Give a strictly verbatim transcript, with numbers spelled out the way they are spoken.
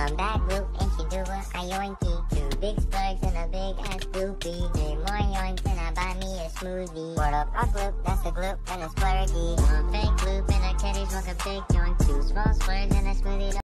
One bad group and she do a yoinky. Two big slugs and a big ass doopy. Three more yoinks and I buy me a smoothie. Word up, a gloop, that's a gloop and a splurgy. One fake gloop and a kitty smoke a big joint. Two small splurge and a smoothie.